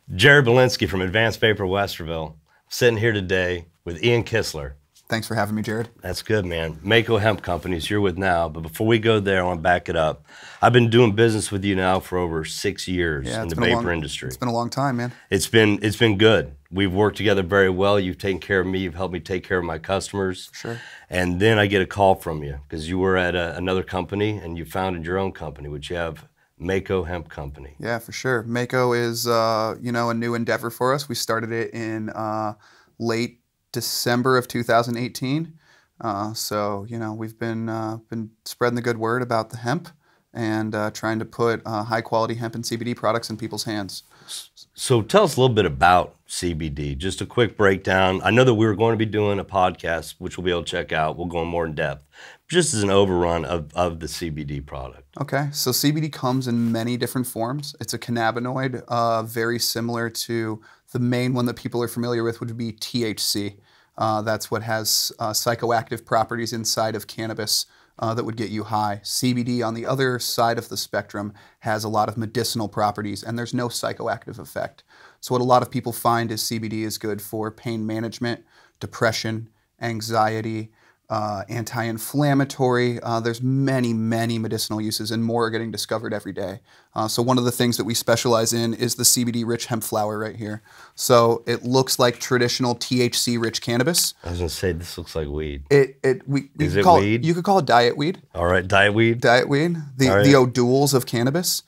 Jared Belinsky from Advanced Vapor Westerville, sitting here today with Ian Kistler. Thanks for having me, Jared. That's good, man. Mako Hemp Co is you're with now, but before we go there, I want to back it up. I've been doing business with you now for over 6 years in the vapor industry. It's been a long time, man. It's been good. We've worked together very well. You've taken care of me. You've helped me take care of my customers. Sure. And then I get a call from you because you were at another company and you founded your own company, which you have Mako Hemp Company. Yeah, for sure. Mako is a new endeavor for us. We started it in late December of 2018. So we've been spreading the good word about the hemp and trying to put high quality hemp and CBD products in people's hands. So tell us a little bit about CBD, just a quick breakdown. I know that we were going to be doing a podcast, which we'll be able to check out. We'll go in more in depth, just as an overrun of the CBD product. Okay, so CBD comes in many different forms. It's a cannabinoid, very similar to the main one that people are familiar with would be THC. That's what has psychoactive properties inside of cannabis that would get you high. CBD on the other side of the spectrum has a lot of medicinal properties and there's no psychoactive effect. So what a lot of people find is CBD is good for pain management, depression, anxiety, anti-inflammatory. There's many medicinal uses and more are getting discovered every day. So one of the things that we specialize in is the CBD-rich hemp flower right here. So it looks like traditional THC-rich cannabis. I was gonna say, this looks like weed. Is it weed? You could call it diet weed. All right, diet weed? Diet weed, the odules of cannabis.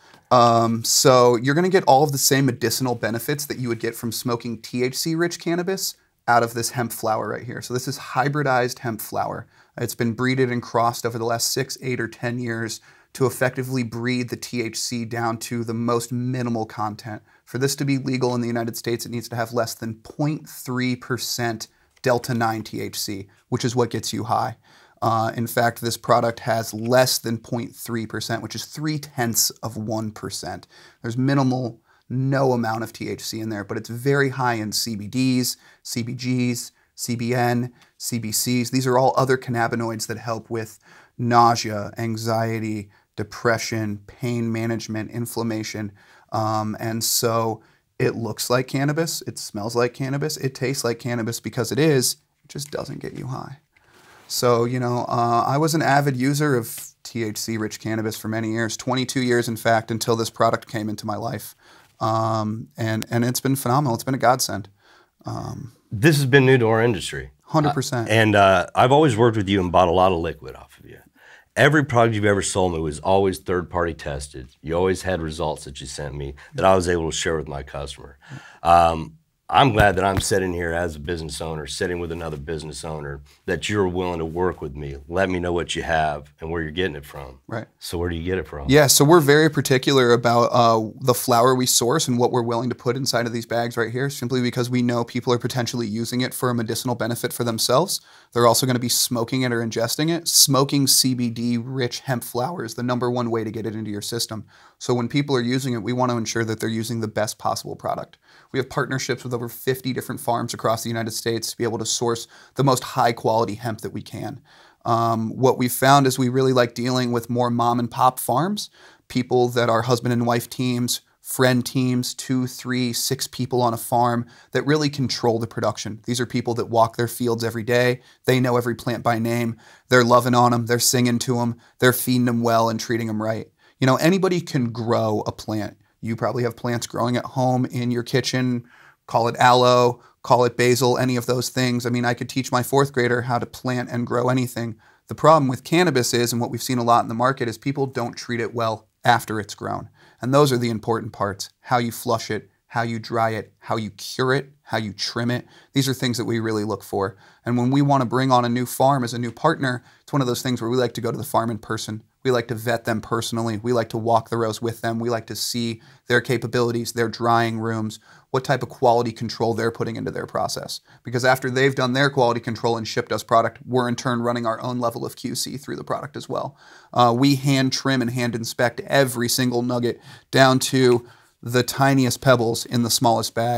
So you're gonna get all of the same medicinal benefits that you would get from smoking THC-rich cannabis out of this hemp flower right here. So this is hybridized hemp flower. It's been breeded and crossed over the last 6, 8, or 10 years to effectively breed the THC down to the most minimal content. For this to be legal in the United States, it needs to have less than 0.3% Delta-9 THC, which is what gets you high. In fact, this product has less than 0.3%, which is 0.3%. There's no amount of THC in there, but it's very high in CBDs, CBGs, CBN, CBCs. These are all other cannabinoids that help with nausea, anxiety, depression, pain management, inflammation. And so it looks like cannabis, it smells like cannabis, it tastes like cannabis because it just doesn't get you high. So, I was an avid user of THC-rich cannabis for many years, 22 years in fact, until this product came into my life. And it's been phenomenal. It's been a godsend. This has been new to our industry. 100%. And I've always worked with you and bought a lot of liquid off of you. Every product you've ever sold me was always third-party tested. You always had results that you sent me that I was able to share with my customer. I'm glad that I'm sitting here as a business owner, sitting with another business owner, that you're willing to work with me. Let me know what you have and where you're getting it from. Right. So where do you get it from? Yeah, so we're very particular about the flower we source and what we're willing to put inside of these bags right here, simply because we know people are potentially using it for a medicinal benefit for themselves. They're also going to be smoking it or ingesting it. Smoking CBD-rich hemp flower is the #1 way to get it into your system. So when people are using it, we want to ensure that they're using the best possible product. We have partnerships with over 50 different farms across the United States to be able to source the most high quality hemp that we can. What we've found is we really like dealing with more mom and pop farms, people that are husband and wife teams, friend teams, 2, 3, 6 people on a farm that really control the production. These are people that walk their fields every day. They know every plant by name. They're loving on them. They're singing to them. They're feeding them well and treating them right. Anybody can grow a plant. You probably have plants growing at home in your kitchen. Call it aloe, call it basil, any of those things. I mean, I could teach my 4th grader how to plant and grow anything. The problem with cannabis is, and what we've seen a lot in the market, is people don't treat it well after it's grown. And those are the important parts. How you flush it, how you dry it, how you cure it, how you trim it. These are things that we really look for. And when we want to bring on a new farm as a new partner, it's one of those things where we like to go to the farm in person. We like to vet them personally. We like to walk the rows with them. We like to see their capabilities, their drying rooms, what type of quality control they're putting into their process. Because after they've done their quality control and shipped us product, we're in turn running our own level of QC through the product as well. We hand trim and hand inspect every single nugget down to the tiniest pebbles in the smallest bag.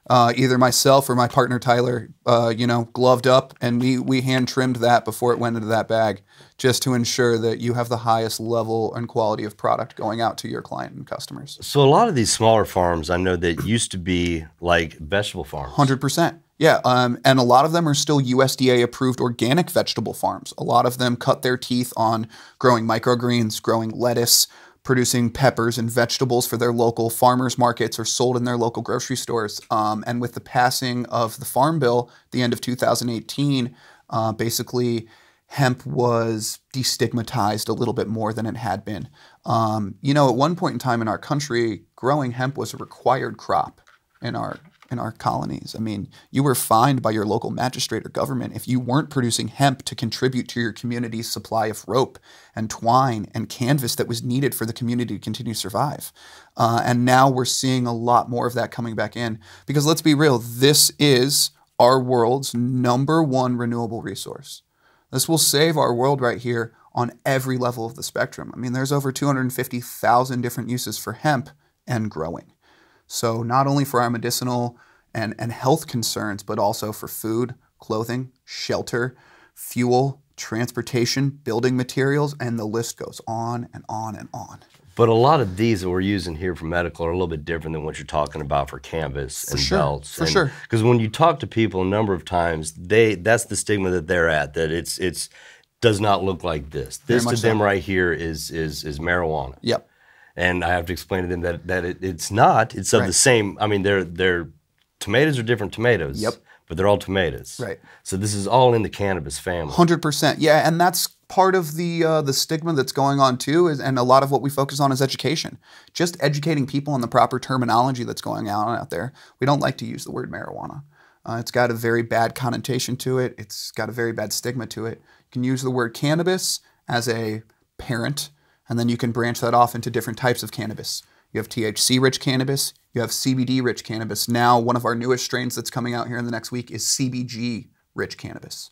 Either myself or my partner Tyler, gloved up, and we hand trimmed that before it went into that bag, just to ensure that you have the highest level and quality of product going out to your client and customers. So a lot of these smaller farms, I know that used to be like vegetable farms. 100%. Yeah, and a lot of them are still USDA approved organic vegetable farms. A lot of them cut their teeth on growing microgreens, growing lettuce, producing peppers and vegetables for their local farmers markets or sold in their local grocery stores. And with the passing of the Farm Bill, the end of 2018, basically hemp was destigmatized a little bit more than it had been. At one point in time in our country, growing hemp was a required crop in our colonies. I mean, you were fined by your local magistrate or government if you weren't producing hemp to contribute to your community's supply of rope and twine and canvas that was needed for the community to continue to survive. And now we're seeing a lot more of that coming back in, because let's be real, this is our world's #1 renewable resource. This will save our world right here on every level of the spectrum. I mean, there's over 250,000 different uses for hemp and growing. So not only for our medicinal and health concerns, but also for food, clothing, shelter, fuel, transportation, building materials, and the list goes on and on and on. But a lot of these that we're using here for medical are a little bit different than what you're talking about for canvas and belts. For sure. Because when you talk to people a number of times, that's the stigma that they're at, that it's does not look like this. This to them right here is marijuana. Yep. And I have to explain to them that it's not. It's of the same. I mean, they're tomatoes are different tomatoes. Yep. But they're all tomatoes. Right. So this is all in the cannabis family. 100%. Yeah, and that's part of the stigma that's going on too, and a lot of what we focus on is education. Just educating people on the proper terminology that's going on out there. We don't like to use the word marijuana. It's got a very bad connotation to it. It's got a very bad stigma to it. You can use the word cannabis as a parent, and then you can branch that off into different types of cannabis. You have THC-rich cannabis. You have CBD-rich cannabis. Now, one of our newest strains that's coming out here in the next week is CBG-rich cannabis.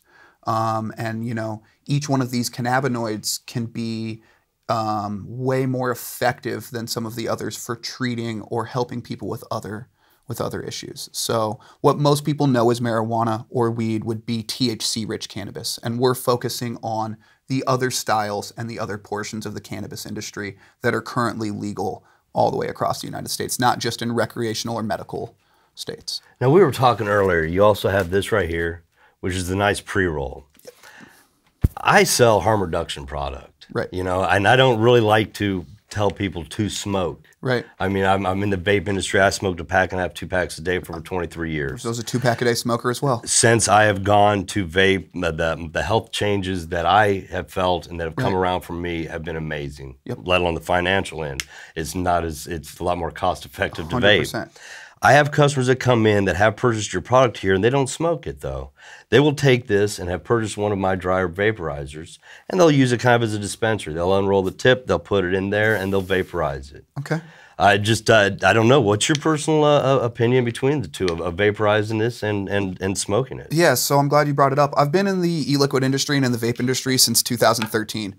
And each one of these cannabinoids can be way more effective than some of the others for treating or helping people with other issues. So what most people know as marijuana or weed would be THC-rich cannabis, and we're focusing on the other styles and the other portions of the cannabis industry that are currently legal all the way across the United States, not just in recreational or medical states. Now, we were talking earlier, you also have this right here, which is the nice pre-roll. Yep. I sell harm reduction product, right? And I don't really like to tell people to smoke. Right. I mean, I'm in the vape industry. I smoked a pack and a half, 2 packs a day for over 23 years. So I was a 2-pack-a-day smoker as well. Since I have gone to vape, the health changes that I have felt and that have come around for me have been amazing. Yep. Let alone the financial end. It's a lot more cost effective to 100%. vape. I have customers that come in that have purchased your product here and they don't smoke it though. They will take this and have purchased one of my dryer vaporizers and they'll use it kind of as a dispenser. They'll unroll the tip, they'll put it in there and they'll vaporize it. Okay. I don't know. What's your personal opinion between the two of vaporizing this and smoking it? Yeah, so I'm glad you brought it up. I've been in the e-liquid industry and in the vape industry since 2013.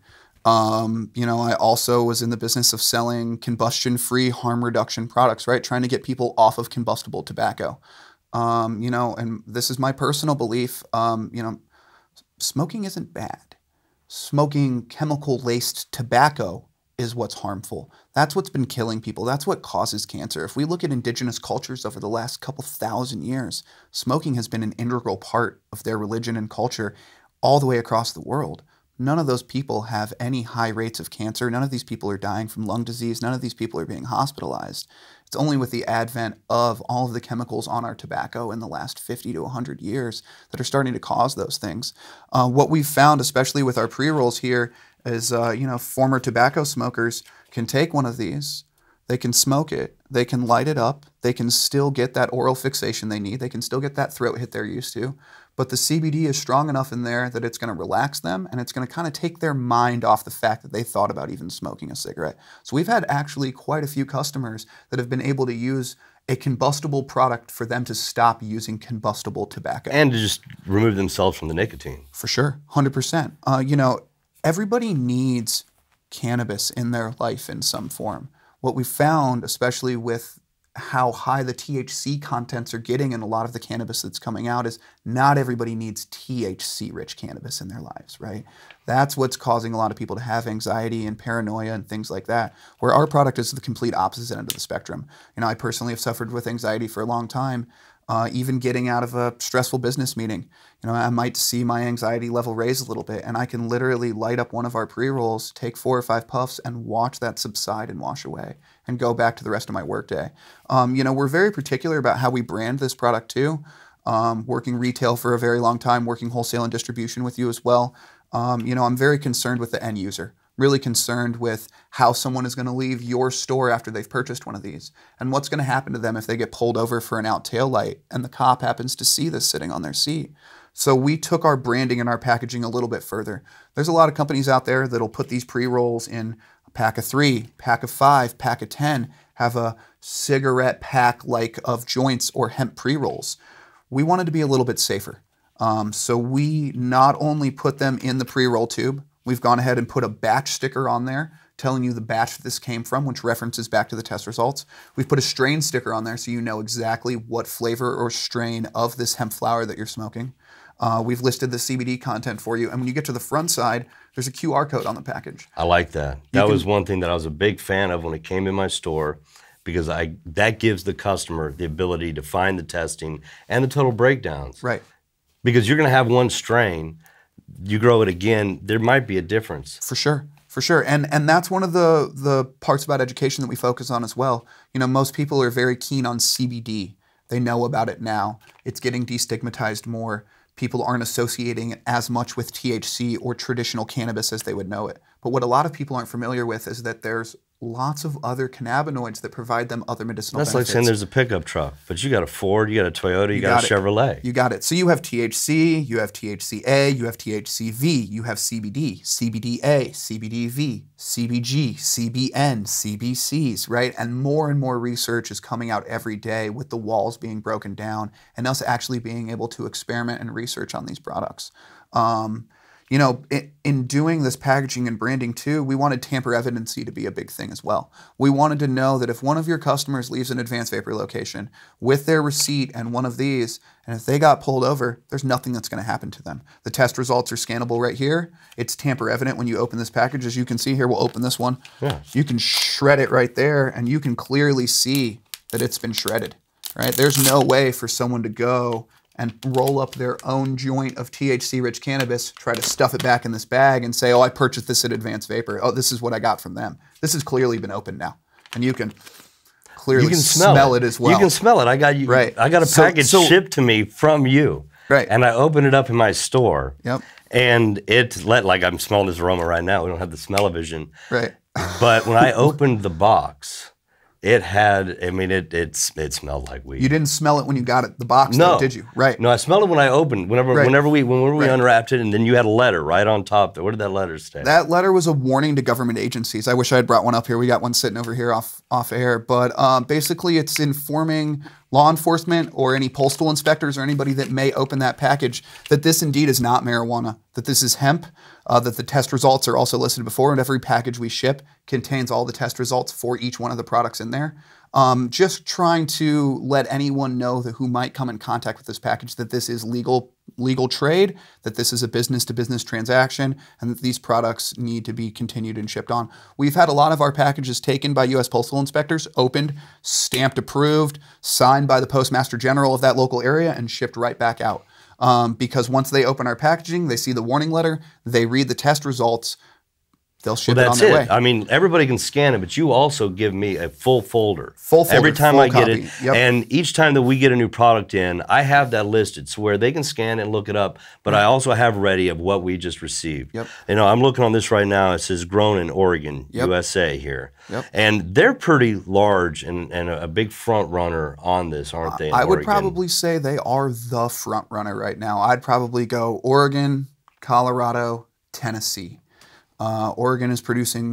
I also was in the business of selling combustion-free harm reduction products, right? Trying to get people off of combustible tobacco. And this is my personal belief, smoking isn't bad. Smoking chemical-laced tobacco is what's harmful. That's what's been killing people. That's what causes cancer. If we look at indigenous cultures over the last couple thousand years, smoking has been an integral part of their religion and culture all the way across the world. None of those people have any high rates of cancer. None of these people are dying from lung disease. None of these people are being hospitalized. It's only with the advent of all of the chemicals on our tobacco in the last 50 to 100 years that are starting to cause those things. What we've found, especially with our pre-rolls here, is former tobacco smokers can take one of these, they can smoke it, they can light it up, they can still get that oral fixation they need, they can still get that throat hit they're used to, but the CBD is strong enough in there that it's going to relax them and it's going to kind of take their mind off the fact that they thought about even smoking a cigarette. So we've had actually quite a few customers that have been able to use a combustible product for them to stop using combustible tobacco. And to just remove themselves from the nicotine. For sure, 100%. Everybody needs cannabis in their life in some form. What we found, especially with how high the THC contents are getting in a lot of the cannabis that's coming out is not everybody needs THC-rich cannabis in their lives, right? That's what's causing a lot of people to have anxiety and paranoia and things like that, where our product is the complete opposite end of the spectrum. You know, I personally have suffered with anxiety for a long time. Even getting out of a stressful business meeting, you know, I might see my anxiety level raise a little bit, and I can literally light up one of our pre-rolls, take 4 or 5 puffs, and watch that subside and wash away, and go back to the rest of my workday. You know, we're very particular about how we brand this product too. Working retail for a very long time, working wholesale and distribution with you as well. You know, I'm very concerned with the end user. Really concerned with how someone is going to leave your store after they've purchased one of these, and what's going to happen to them if they get pulled over for an out tail light and the cop happens to see this sitting on their seat. So we took our branding and our packaging a little bit further. There's a lot of companies out there that'll put these pre-rolls in a pack of 3, pack of 5, pack of 10, have a cigarette pack like of joints or hemp pre-rolls. We wanted to be a little bit safer. So we not only put them in the pre-roll tube, we've gone ahead and put a batch sticker on there telling you the batch this came from, which references back to the test results. We've put a strain sticker on there so you know exactly what flavor or strain of this hemp flower that you're smoking. We've listed the CBD content for you, and when you get to the front side, there's a QR code on the package. I like that. That was one thing that I was a big fan of when it came in my store, because that gives the customer the ability to find the testing and the total breakdowns. Right. Because you're going to have one strain, you grow it again, there might be a difference. For sure. For sure. And that's one of the parts about education that we focus on as well. You know, most people are very keen on CBD. They know about it now. It's getting destigmatized more. People aren't associating it as much with THC or traditional cannabis as they would know it. But what a lot of people aren't familiar with is that there's lots of other cannabinoids that provide them other medicinal benefits. That's like saying there's a pickup truck, but you got a Ford, you got a Toyota, you got a Chevrolet. You got it. So you have THC, you have THCA, you have THCV, you have CBD, CBDA, CBDV, CBG, CBN, CBCs, right? And more research is coming out every day with the walls being broken down and us actually being able to experiment and research on these products. You know, in doing this packaging and branding too, we wanted tamper evidency to be a big thing as well. We wanted to know that if one of your customers leaves an advanced vapor location with their receipt and one of these, and if they got pulled over, there's nothing that's going to happen to them. The test results are scannable right here. It's tamper evident when you open this package. As you can see here, we'll open this one. Yeah. You can shred it right there, and you can clearly see that it's been shredded, right? There's no way for someone to go and roll up their own joint of THC-rich cannabis, try to stuff it back in this bag and say, oh, I purchased this at Advanced Vapor. Oh, this is what I got from them. This has clearly been opened now. And you can clearly smell it as well. You can smell it. I got you. Right. I got a package shipped to me from you. Right. And I opened it up in my store. Yep. And like I'm smelling this aroma right now. We don't have the smell-o-vision. Right. But when I opened the box, it had, I mean, it smelled like weed. You didn't smell it when you got it, the box, no. though, did you? Right. No, I smelled it when I opened, whenever we unwrapped it, and then you had a letter right on top there. What did that letter say? That letter was a warning to government agencies. I wish I had brought one up here. We got one sitting over here off air. But basically, it's informing law enforcement or any postal inspectors or anybody that may open that package that this indeed is not marijuana, that this is hemp, that the test results are also listed before, and every package we ship contains all the test results for each one of the products in there. Just trying to let anyone know that who might come in contact with this package that this is legal trade, that this is a business-to-business transaction, and that these products need to be continued and shipped on. We've had a lot of our packages taken by U.S. postal inspectors, opened, stamped approved, signed by the Postmaster General of that local area, and shipped right back out. Because once they open our packaging, they see the warning letter, they read the test results, they'll ship it on their way. I mean, everybody can scan it, but you also give me a full folder. Full folder. Every time I get it. Yep. And each time that we get a new product in, I have that listed so where they can scan it and look it up, but I also have ready of what we just received. Yep. You know, I'm looking on this right now. It says grown in Oregon, USA here. Yep. And they're pretty large and a big front runner on this, aren't they? I would probably say they are the front runner right now. I'd probably go Oregon, Colorado, Tennessee. Oregon is producing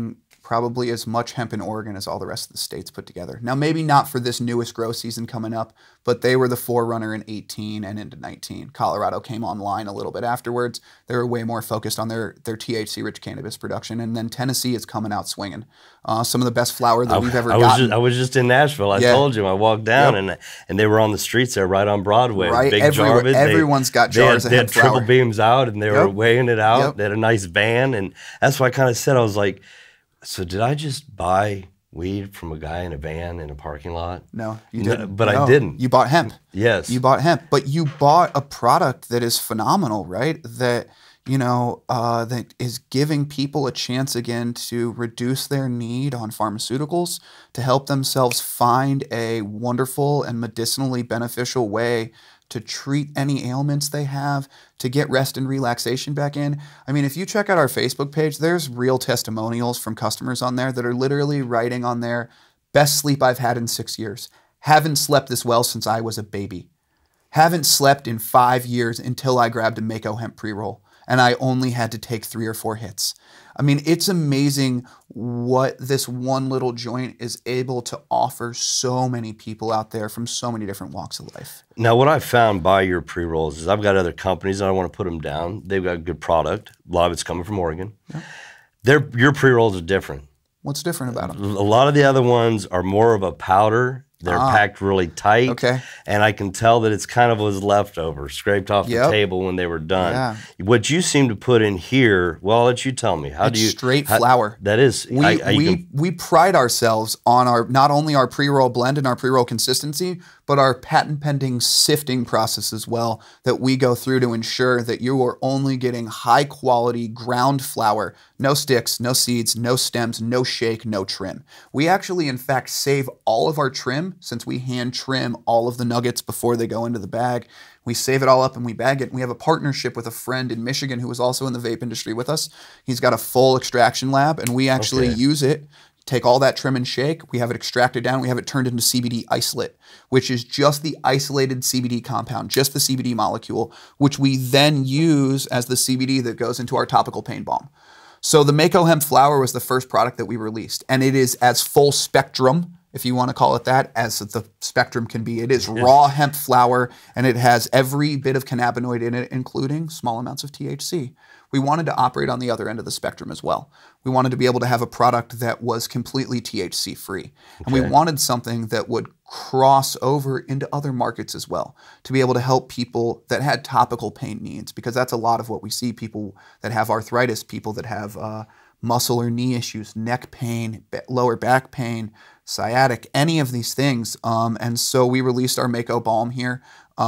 probably as much hemp in Oregon as all the rest of the states put together. Now, maybe not for this newest grow season coming up, but they were the forerunner in 18 and into 19. Colorado came online a little bit afterwards. They were way more focused on their THC-rich cannabis production, and then Tennessee is coming out swinging. Some of the best flower that we've ever gotten. I was just in Nashville. I told you. I walked down, and they were on the streets there right on Broadway. Right, big jar of it. Everyone's got jars of hemp flower. They had triple beams out, and they were weighing it out. They had a nice van, and that's why I kind of said, I was like, so did I just buy weed from a guy in a van in a parking lot? No, you didn't. But I didn't. You bought hemp. Yes. You bought hemp, but you bought a product that is phenomenal, right? That, you know, that is giving people a chance again to reduce their need on pharmaceuticals, to help themselves find a wonderful and medicinally beneficial way to treat any ailments they have, to get rest and relaxation back in. I mean, if you check out our Facebook page, there's real testimonials from customers on there that are literally writing on there, best sleep I've had in 6 years. Haven't slept this well since I was a baby. Haven't slept in 5 years until I grabbed a Mako Hemp pre-roll, and I only had to take 3 or 4 hits. I mean, it's amazing what this one little joint is able to offer so many people out there from so many different walks of life. Now, what I've found by your pre-rolls is I've got other companies, and I don't want to put them down. They've got a good product. A lot of it's coming from Oregon. Your pre-rolls are different. What's different about them? A lot of the other ones are more of a powder. They're packed really tight. Okay. And I can tell that it's kind of was leftover, scraped off the table when they were done. Yeah. What you seem to put in here, well, I'll let you tell me. How it's do you straight flower. That is. We pride ourselves on our not only our pre-roll blend and our pre-roll consistency, but our patent pending sifting process as well that we go through to ensure that you are only getting high quality ground flower, no sticks, no seeds, no stems, no shake, no trim. We actually, in fact, save all of our trim since we hand trim all of the nuggets before they go into the bag. We save it all up and we bag it. We have a partnership with a friend in Michigan who is also in the vape industry with us. He's got a full extraction lab, and we actually use it. Take all that trim and shake, we have it extracted down, we have it turned into CBD isolate, which is just the isolated CBD compound, just the CBD molecule, which we then use as the CBD that goes into our topical pain balm. So the Mako Hemp flower was the first product that we released, and it is as full spectrum, if you want to call it that, as the spectrum can be. It is raw hemp flower, and it has every bit of cannabinoid in it, including small amounts of THC. We wanted to operate on the other end of the spectrum as well. We wanted to be able to have a product that was completely THC free. And we wanted something that would cross over into other markets as well, to be able to help people that had topical pain needs, because that's a lot of what we see, people that have arthritis, people that have muscle or knee issues, neck pain, lower back pain, sciatic, any of these things. And so we released our Mako Balm here,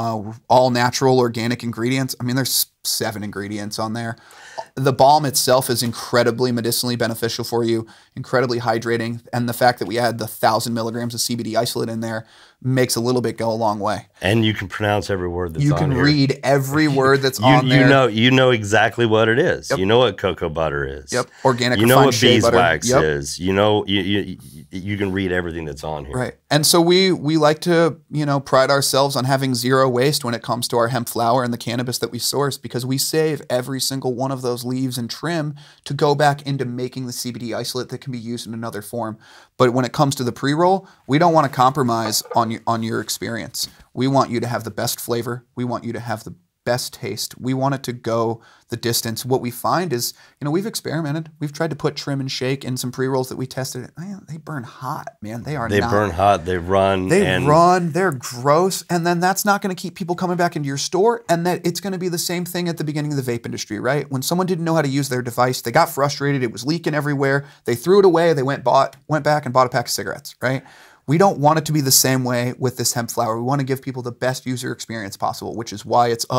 all natural organic ingredients. I mean, there's 7 ingredients on there. The balm itself is incredibly medicinally beneficial for you, incredibly hydrating, and the fact that we add the 1,000 milligrams of CBD isolate in there makes a little bit go a long way. And you can pronounce every word that's on here. You can read every word that's on there. You know exactly what it is. You know what cocoa butter is. Organic. You know what beeswax is. You know you can read everything that's on here. Right. And so we like to pride ourselves on having zero waste when it comes to our hemp flower and the cannabis that we source, because we save every single one of those leaves and trim to go back into making the CBD isolate that can be used in another form. But when it comes to the pre-roll, we don't want to compromise on your experience. We want you to have the best flavor. We want you to have the best taste. We want it to go the distance. What we find is, we've experimented. We've tried to put trim and shake in some pre-rolls that we tested. They burn hot, man. They burn hot. They run. They're gross. And then that's not going to keep people coming back into your store. And that it's going to be the same thing at the beginning of the vape industry, right? When someone didn't know how to use their device, they got frustrated. It was leaking everywhere. They threw it away. They went back and bought a pack of cigarettes, right? We don't want it to be the same way with this hemp flower. We want to give people the best user experience possible, which is why it's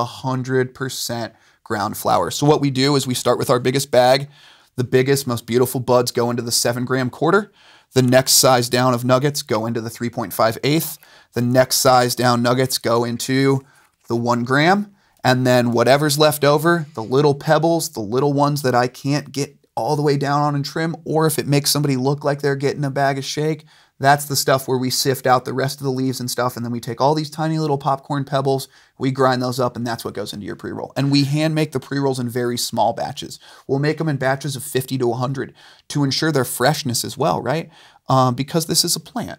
100% ground flower. So what we do is we start with our biggest bag. The biggest, most beautiful buds go into the 7-gram quarter. The next size down of nuggets go into the 3.5/8. The next size down nuggets go into the 1 gram. And then whatever's left over, the little pebbles, the little ones that I can't get all the way down on and trim, or if it makes somebody look like they're getting a bag of shake, That's the stuff where we sift out the rest of the leaves and stuff, and then we take all these tiny little popcorn pebbles, we grind those up, and that's what goes into your pre-roll. And we hand make the pre-rolls in very small batches. We'll make them in batches of 50 to 100 to ensure their freshness as well, right? Because this is a plant.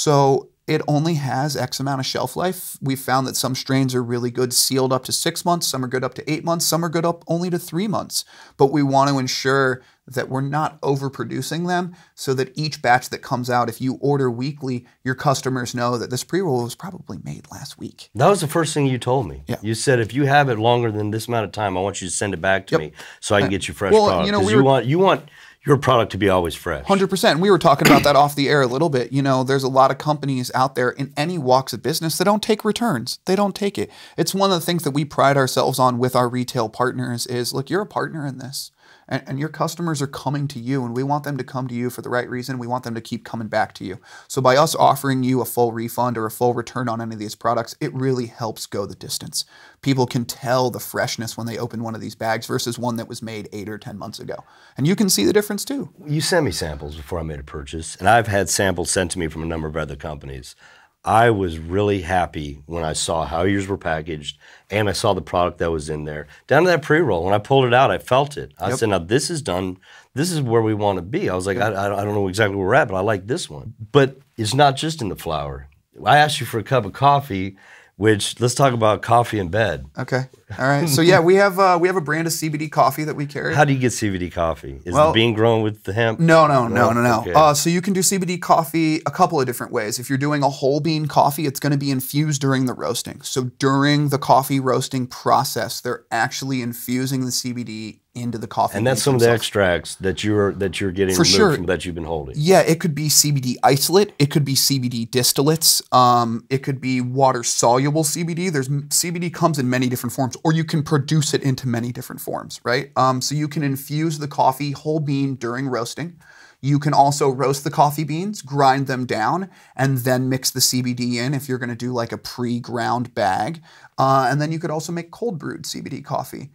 So it only has X amount of shelf life. We've found that some strains are really good sealed up to 6 months, some are good up to 8 months, some are good up only to 3 months. But we want to ensure that we're not overproducing them so that each batch that comes out, if you order weekly, your customers know that this pre-roll was probably made last week. That was the first thing you told me. Yeah. You said, if you have it longer than this amount of time, I want you to send it back to me so I can get you fresh product. You know, Because you want your product to be always fresh. 100%. We were talking about that off the air a little bit. You know, there's a lot of companies out there in any walks of business that don't take returns. They don't take it. It's one of the things that we pride ourselves on with our retail partners is, look, you're a partner in this. And your customers are coming to you, and we want them to come to you for the right reason. We want them to keep coming back to you. So by us offering you a full refund or a full return on any of these products, it really helps go the distance. People can tell the freshness when they open one of these bags versus one that was made 8 or 10 months ago. And you can see the difference too. You sent me samples before I made a purchase, and I've had samples sent to me from a number of other companies. I was really happy when I saw how yours were packaged and I saw the product that was in there. Down to that pre-roll, when I pulled it out, I felt it. I said, now this is done. This is where we want to be. I was like, I don't know exactly where we're at, but I like this one. But it's not just in the flower. I asked you for a cup of coffee, which, let's talk about coffee in bed. Okay. All right. So yeah, we have a brand of CBD coffee that we carry. How do you get CBD coffee? Is the bean grown with the hemp? No. Okay. So you can do CBD coffee a couple of different ways. If you're doing a whole bean coffee, it's going to be infused during the roasting. So during the coffee roasting process, they're actually infusing the CBD into the coffee. And that's some of the extracts that you're getting removed from that you've been holding. Yeah, it could be CBD isolate, it could be CBD distillates, it could be water soluble CBD. CBD comes in many different forms, or you can produce it into many different forms, right? So you can infuse the coffee whole bean during roasting. You can also roast the coffee beans, grind them down, and then mix the CBD in if you're going to do like a pre-ground bag. And then you could also make cold brewed CBD coffee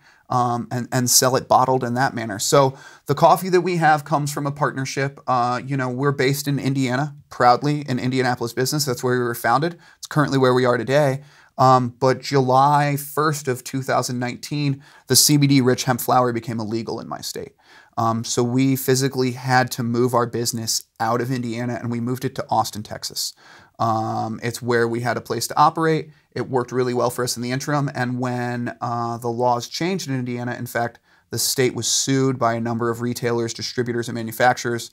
and sell it bottled in that manner. So the coffee that we have comes from a partnership. You know, we're based in Indiana, proudly in Indianapolis business. That's where we were founded. It's currently where we are today. But July 1st of 2019, the CBD-rich hemp flower became illegal in my state. So we physically had to move our business out of Indiana, and we moved it to Austin, Texas. It's where we had a place to operate. It worked really well for us in the interim. And when the laws changed in Indiana, in fact, the state was sued by a number of retailers, distributors, and manufacturers.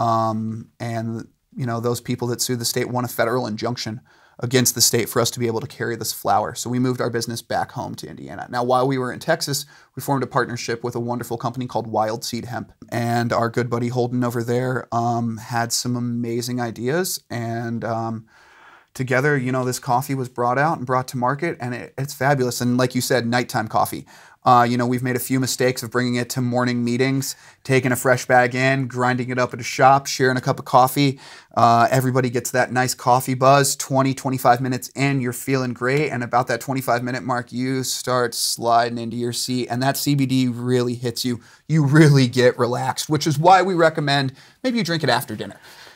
And you know, those people that sued the state won a federal injunction against the state for us to be able to carry this flower. So we moved our business back home to Indiana. Now, while we were in Texas, we formed a partnership with a wonderful company called Wild Seed Hemp. And our good buddy Holden over there had some amazing ideas. And together, you know, this coffee was brought out and brought to market, and it's fabulous. And like you said, nighttime coffee. You know, we've made a few mistakes of bringing it to morning meetings, taking a fresh bag in, grinding it up at a shop, sharing a cup of coffee. Everybody gets that nice coffee buzz. 20, 25 minutes in, you're feeling great. And about that 25-minute mark, you start sliding into your seat. And that CBD really hits you. You really get relaxed, which is why we recommend maybe you drink it after dinner.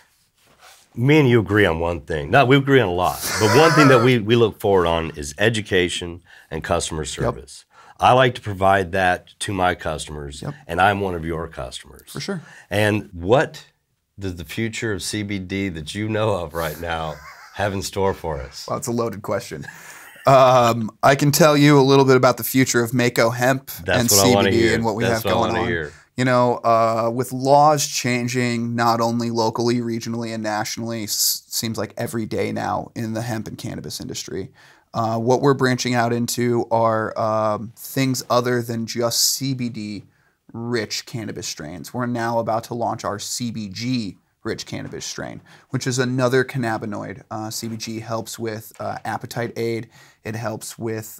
Me and you agree on one thing. No, we agree on a lot. But one thing that we look forward on is education and customer service. Yep. I like to provide that to my customers, and I'm one of your customers. For sure. And what does the future of CBD that you know of right now have in store for us? Well, it's a loaded question. I can tell you a little bit about the future of Mako Hemp and CBD and what we have going on. You know, with laws changing not only locally, regionally, and nationally, seems like every day now in the hemp and cannabis industry. What we're branching out into are things other than just CBD-rich cannabis strains. We're now about to launch our CBG-rich cannabis strain, which is another cannabinoid. CBG helps with appetite aid. It helps with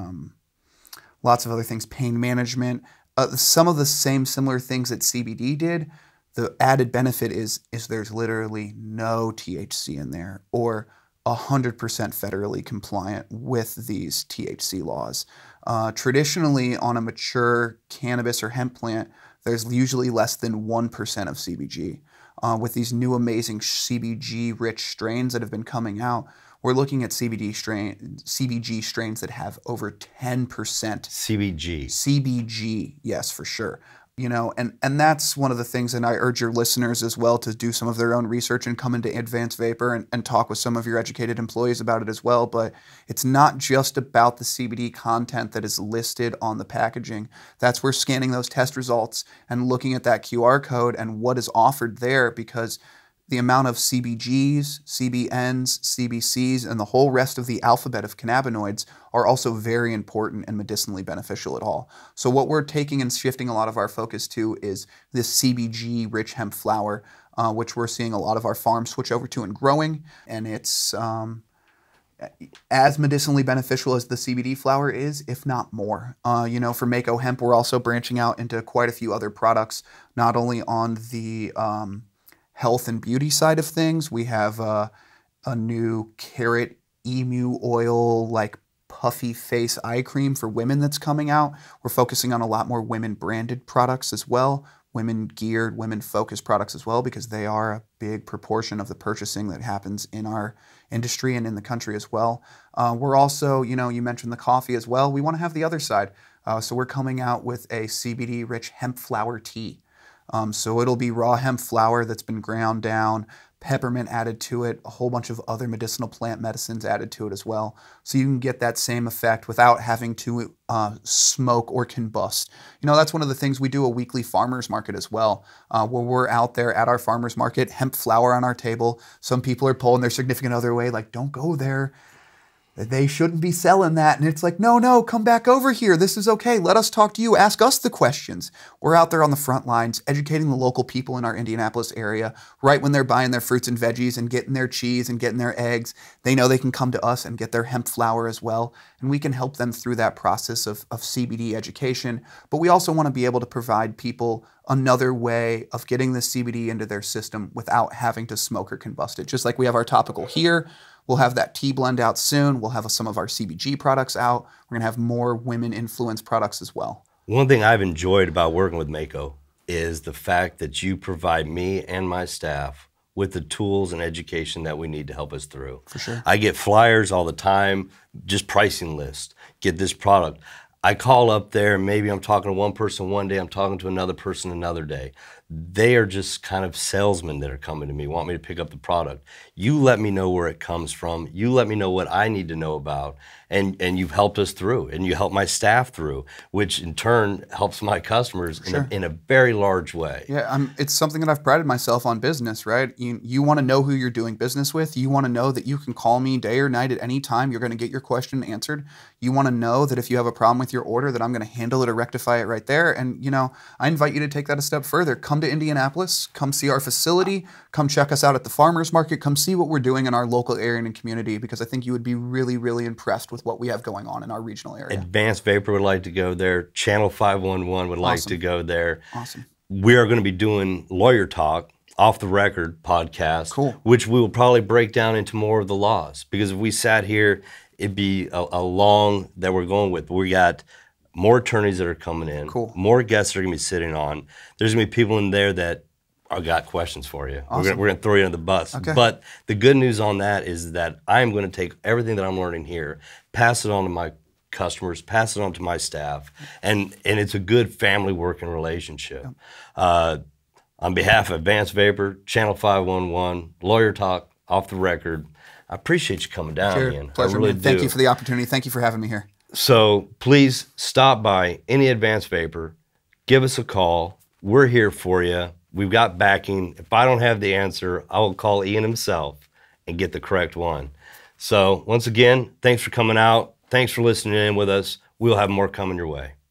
lots of other things, pain management. Some of the same similar things that CBD did. The added benefit is there's literally no THC in there, or 100% federally compliant with these THC laws. Traditionally, on a mature cannabis or hemp plant, there's usually less than 1% of CBG. with these new amazing CBG-rich strains that have been coming out. We're looking at CBG strains that have over 10% CBG. CBG, yes, for sure. You know, and that's one of the things, and I urge your listeners as well to do some of their own research and come into Advanced Vapor and talk with some of your educated employees about it as well. But it's not just about the CBD content that is listed on the packaging. That's where scanning those test results and looking at that QR code and what is offered there, because the amount of CBGs, CBNs, CBCs, and the whole rest of the alphabet of cannabinoids are also very important and medicinally beneficial at all. So what we're taking and shifting a lot of our focus to is this CBG-rich hemp flower, which we're seeing a lot of our farms switch over to and growing, and it's as medicinally beneficial as the CBD flower is, if not more. You know, for Mako Hemp, we're also branching out into quite a few other products, not only on the health and beauty side of things. We have a new carrot emu oil, like puffy face eye cream for women that's coming out. We're focusing on a lot more women branded products as well, women geared, women focused products as well, because they are a big proportion of the purchasing that happens in our industry and in the country as well. We're also, you know, you mentioned the coffee as well. We want to have the other side. So we're coming out with a CBD rich hemp flower tea. So it'll be raw hemp flower that's been ground down, peppermint added to it, a whole bunch of other medicinal plant medicines added to it as well. So you can get that same effect without having to smoke or combust. You know, that's one of the things we do, a weekly farmers market as well, where we're out there at our farmers market, hemp flower on our table. Some people are pulling their significant other away, like, don't go there. They shouldn't be selling that. And it's like, no, come back over here. This is okay. Let us talk to you. Ask us the questions. We're out there on the front lines, educating the local people in our Indianapolis area, right when they're buying their fruits and veggies and getting their cheese and getting their eggs. They know they can come to us and get their hemp flower as well. And we can help them through that process of CBD education. But we also want to be able to provide people another way of getting the CBD into their system without having to smoke or combust it. Just like we have our topical here, we'll have that tea blend out soon. We'll have some of our CBG products out. We're going to have more women-influenced products as well. One thing I've enjoyed about working with Mako is the fact that you provide me and my staff with the tools and education that we need to help us through. For sure. I get flyers all the time, just pricing lists. Get this product. I call up there, maybe I'm talking to one person one day, I'm talking to another person another day. They are just kind of salesmen that are coming to me, want me to pick up the product. You let me know where it comes from. You let me know what I need to know about. And you've helped us through, and you help my staff through, which in turn helps my customers in a very large way. Yeah, it's something that I've prided myself on business, right? You want to know who you're doing business with. You want to know that you can call me day or night at any time. You're going to get your question answered. You want to know that if you have a problem with your order, that I'm going to handle it or rectify it right there. And, you know, I invite you to take that a step further. Come to Indianapolis, come see our facility, come check us out at the farmers market, come see what we're doing in our local area and community, because I think you would be really, really impressed with what we have going on in our regional area. Advanced Vapor would like to go there. Channel 511 would like to go there. Awesome. We are going to be doing Lawyer Talk, Off the Record podcast, cool, which we will probably break down into more of the laws. Because if we sat here, it'd be a long that we're going with. We got more attorneys that are coming in, cool, more guests that are going to be sitting on. There's going to be people in there that I got questions for you. Awesome. We're going to throw you under the bus. Okay. But the good news on that is that I'm going to take everything that I'm learning here, pass it on to my customers, pass it on to my staff, and it's a good family working relationship. Yep. On behalf of Advanced Vapor, Channel 511, Lawyer Talk, Off the Record, I appreciate you coming down, Ian. Pleasure, I really man. do. Thank you for the opportunity. Thank you for having me here. So please stop by any Advanced Vapor, give us a call. We're here for you. We've got backing. If I don't have the answer, I will call Ian himself and get the correct one. So once again, thanks for coming out. Thanks for listening in with us. We'll have more coming your way.